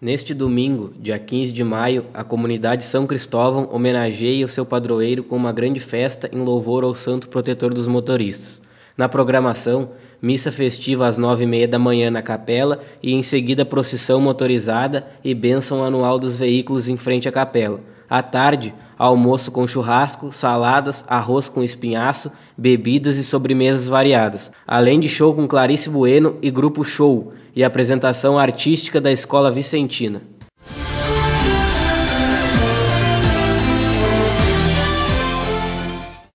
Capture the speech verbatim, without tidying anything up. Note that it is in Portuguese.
Neste domingo, dia quinze de maio, a comunidade São Cristóvão homenageia o seu padroeiro com uma grande festa em louvor ao santo protetor dos motoristas. Na programação, missa festiva às nove e meia da manhã na capela e em seguida procissão motorizada e bênção anual dos veículos em frente à capela. À tarde, almoço com churrasco, saladas, arroz com espinhaço, bebidas e sobremesas variadas, além de show com Clarice Bueno e Grupo Show, e apresentação artística da Escola Vicentina.